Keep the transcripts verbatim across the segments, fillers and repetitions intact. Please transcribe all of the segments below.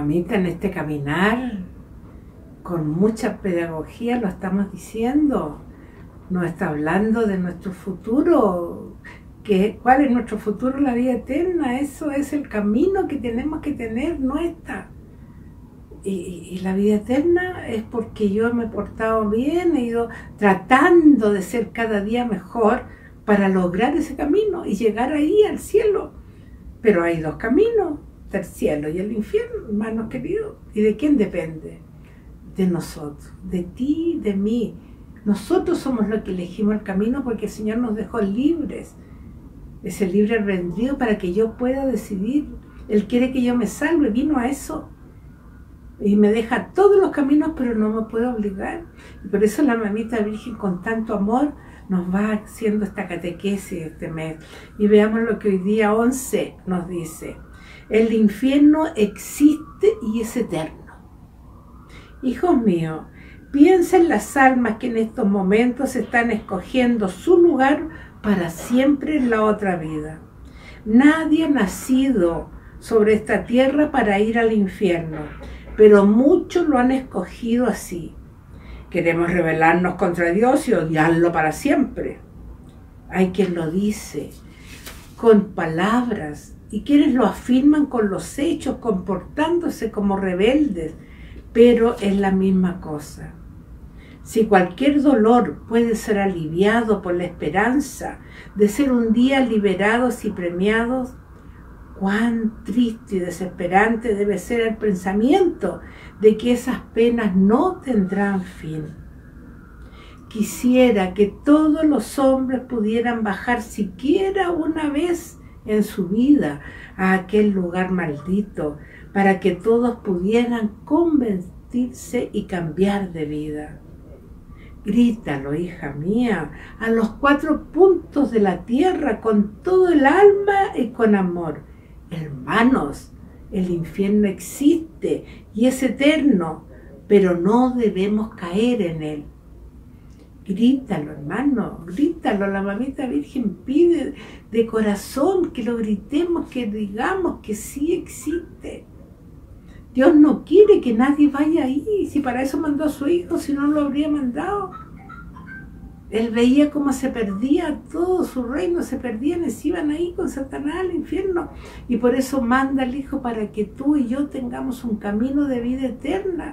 mamita, en este caminar, con mucha pedagogía lo estamos diciendo, nos está hablando de nuestro futuro, que, ¿cuál es nuestro futuro? La vida eterna, eso es el camino que tenemos que tener, no esta. Y, y la vida eterna es porque yo me he portado bien, he ido tratando de ser cada día mejor para lograr ese camino y llegar ahí al cielo. Pero hay dos caminos, el cielo y el infierno, hermanos queridos. ¿Y de quién depende? De nosotros, de ti, de mí. Nosotros somos los que elegimos el camino porque el Señor nos dejó libres. Ese libre albedrío para que yo pueda decidir. Él quiere que yo me salve, vino a eso. Y me deja todos los caminos, pero no me puede obligar. Y por eso la mamita Virgen con tanto amor nos va haciendo esta catequesis este mes. Y veamos lo que hoy día once nos dice. El infierno existe y es eterno. Hijos míos, piensa en las almas que en estos momentos están escogiendo su lugar para siempre en la otra vida. Nadie ha nacido sobre esta tierra para ir al infierno, pero muchos lo han escogido así. Queremos rebelarnos contra Dios y odiarlo para siempre. Hay quien lo dice con palabras y quienes lo afirman con los hechos, comportándose como rebeldes, pero es la misma cosa. Si cualquier dolor puede ser aliviado por la esperanza de ser un día liberados y premiados, cuán triste y desesperante debe ser el pensamiento de que esas penas no tendrán fin. Quisiera que todos los hombres pudieran bajar siquiera una vez en su vida a aquel lugar maldito, para que todos pudieran convertirse y cambiar de vida. Grítalo, hija mía, a los cuatro puntos de la tierra con todo el alma y con amor. Hermanos, el infierno existe y es eterno, pero no debemos caer en él. Grítalo, hermano, grítalo. La mamita Virgen pide de corazón que lo gritemos, que digamos que sí existe. Dios no quiere que nadie vaya ahí, si para eso mandó a su hijo, si no lo habría mandado. Él veía cómo se perdía todo su reino, se perdían y se iban ahí con Satanás al infierno. Y por eso manda al Hijo para que tú y yo tengamos un camino de vida eterna.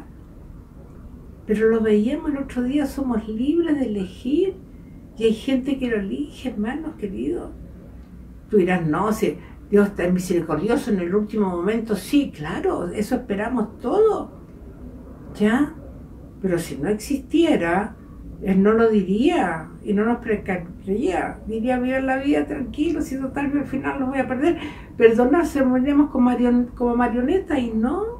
Pero lo veíamos el otro día, somos libres de elegir. Y hay gente que lo elige, hermanos queridos. Tú dirás, no, si Dios está misericordioso en el último momento. Sí, claro, eso esperamos todo. ¿Ya? Pero si no existiera, Él no lo diría y no nos precaría. Diría, vivan la vida tranquilo, si total al final los voy a perder. Perdonarse, moriremos como, marion, como marioneta y no.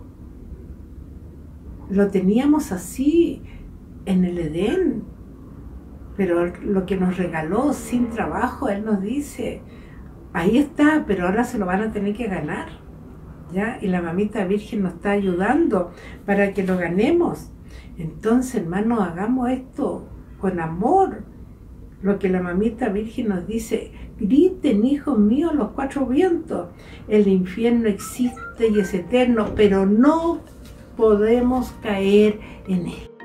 Lo teníamos así en el Edén. Pero lo que nos regaló sin trabajo, Él nos dice, ahí está, pero ahora se lo van a tener que ganar. ¿Ya? Y la mamita Virgen nos está ayudando para que lo ganemos. Entonces, hermanos, hagamos esto con amor. Lo que la mamita Virgen nos dice, griten, hijos míos, los cuatro vientos. El infierno existe y es eterno, pero no podemos caer en él.